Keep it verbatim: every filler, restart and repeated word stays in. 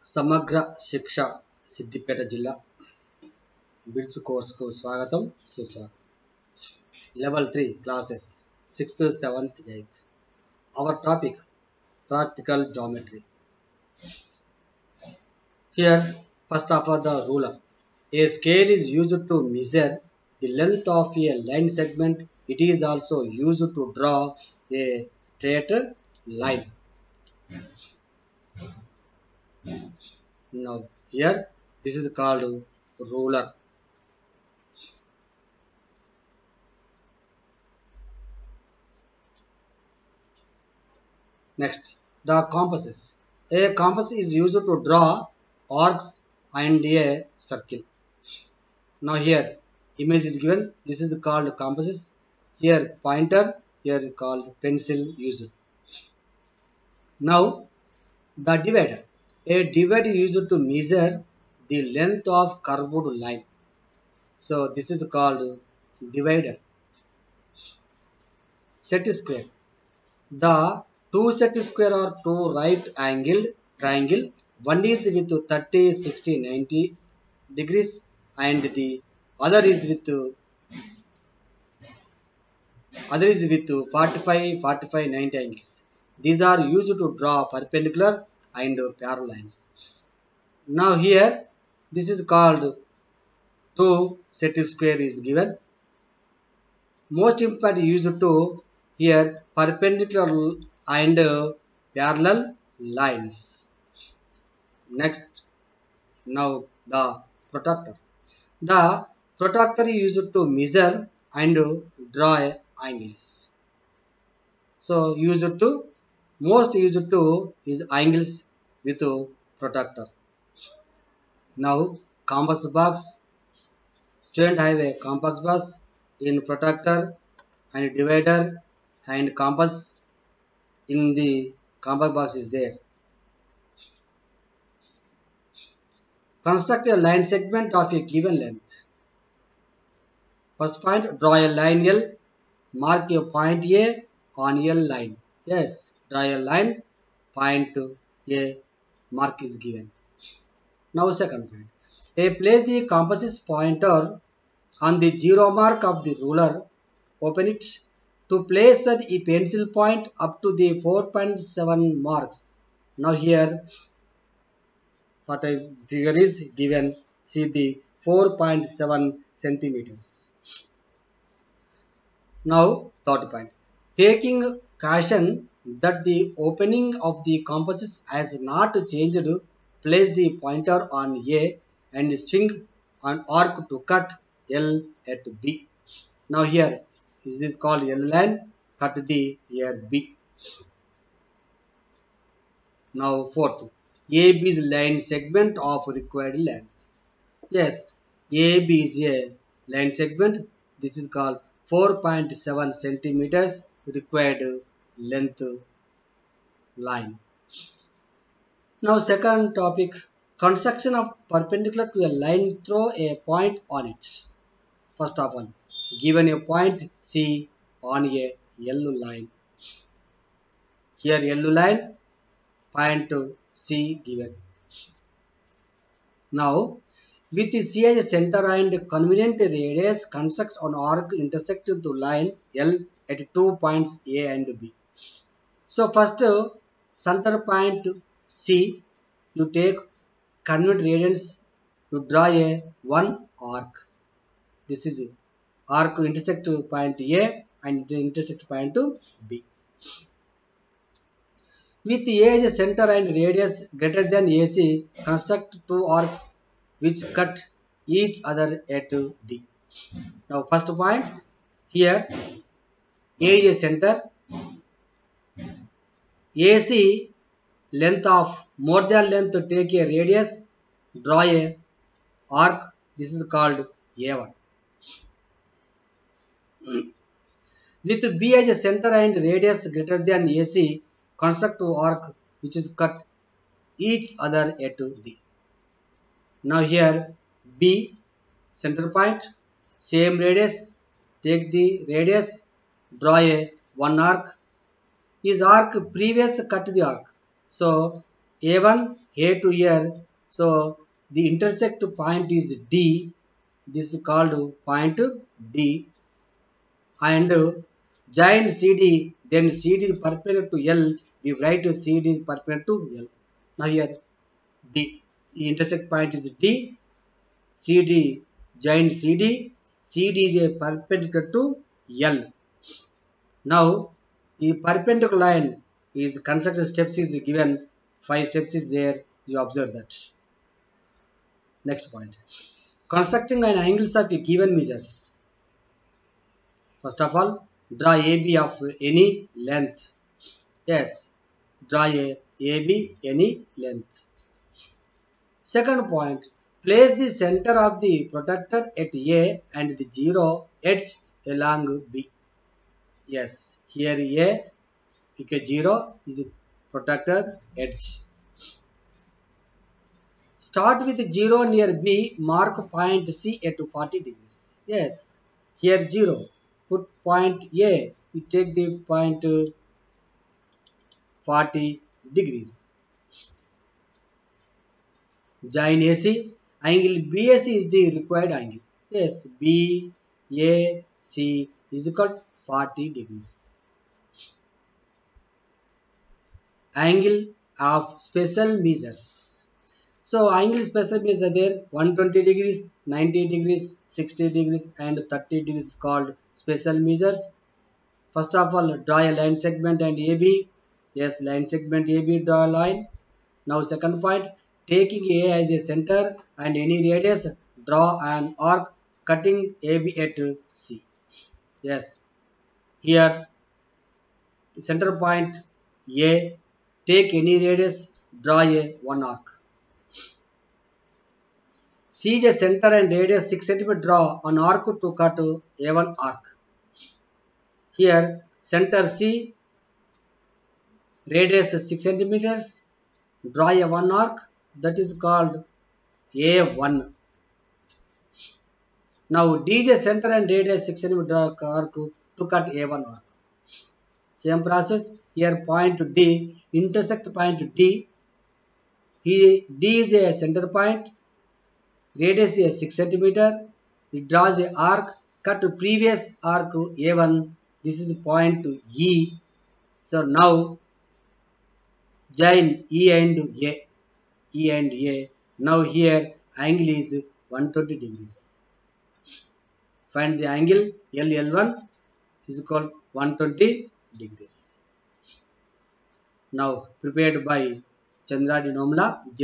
సమగ్ర శిక్ష సిద్దిపేట జిల్లా బిట్స్ కోర్సుకు స్వాగతం సుస్వాగతం. Level three classes sixth seventh eighth. Our topic practical geometry. Here first of all the ruler. A scale is used to measure the length of a line segment. It is also used to draw a straight line. Now here this is called ruler. Next, the compasses. A compass is used to draw arcs and a circle. Now here image is given. This is called compasses. Here pointer. Here called pencil used. Now the divider. A divider is used to measure the length of curved line. So this is called divider. Set square. The two set square are two right angled triangle. One is with thirty, sixty, ninety degrees and the other is with other is with forty-five, forty-five, ninety angles. These are used to draw perpendicular and parallel lines. Now here this is called two set square is given. Most important used to here perpendicular and parallel lines. Next, now the protractor. The protractor is used to measure and draw angles. So used to most used to is angles with protractor. Now compass box. Student have a compass box in protractor and divider and compass in the compass box is there. Construct a line segment of a given length. First point, draw a line L. Mark a point A on L line. Yes, draw a line, point A, mark is given. Now second point. A place the compass pointer on the zero mark of the ruler. Open it to place the pencil point up to the four point seven marks. Now here what a figure is given. See the four point seven centimeters. Now third point. Taking caution that the opening of the compass has not changed, place the pointer on A and swing an arc to cut L at B. Now here is this called L line, cut the here B. Now fourth, A B is line segment of required length. Yes, A B is a line segment. This is called four point seven centimeters required length line. Now second topic, construction of perpendicular to a line through a point on it. First of all, given a point C on a yellow line. Here yellow line, point C given. Now with the C as a center and convenient radius, construct an arc intersecting to line L at two points A and B. So first center point C, you take convenient radius to draw a one arc. This is it. Arc intersect to point A and intersect point to B. With A as a center and radius greater than A C, construct two arcs which cut each other at D. Now first point, here A is a center, A C length of more than length, take a radius, draw a arc. This is called A one. With B as a center and radius greater than A C, construct two arc which is cut each other at D. Now here B center point, same radius, take the radius, draw a one arc. Is arc previous cut the arc. So A one, A to here. So the intersect point is D. This is called point D. And join C D, then C D is perpendicular to L. We write C D is perpendicular to L. Now here D. The intersect point is D. C D join C D. C D is a perpendicular to L. Now the perpendicular line is construction steps is given. Five steps is there. You observe that. Next point. Constructing an angles of a given measures. First of all, draw A B of any length. Yes, draw a A B any length. Second point, place the center of the protractor at A and the zero edge along B. Yes, here A, okay, zero is protractor edge. Start with zero near B, mark point C at forty degrees. Yes, here zero. Put point A, you take the point forty degrees. Join A C. Angle B A C is the required angle. Yes, B A C is equal to forty degrees. Angle of special measures. So angle special measures are there: one hundred twenty degrees, ninety degrees, sixty degrees, and thirty degrees is called special measures. First of all, draw a line segment and A B. Yes, line segment A B, draw a line. Now second point, taking A as a center and any radius, draw an arc cutting A B at C. Yes, here center point A, take any radius, draw a one arc. C is a center and radius six centimeters, draw an arc to cut A one arc. Here center C, radius six centimeters, draw a one arc, that is called A one. Now D is a center and radius six centimeters arc to cut A one arc. Same process here, point D, intersect point D. He, D is a center point, radius is six centimeters. It draws a arc, cut to previous arc A one. This is point E. So now join E and A. E and A. Now here angle is one hundred twenty degrees. Find the angle L L one is equal to one hundred twenty degrees. Now prepared by Chandradi Nomla.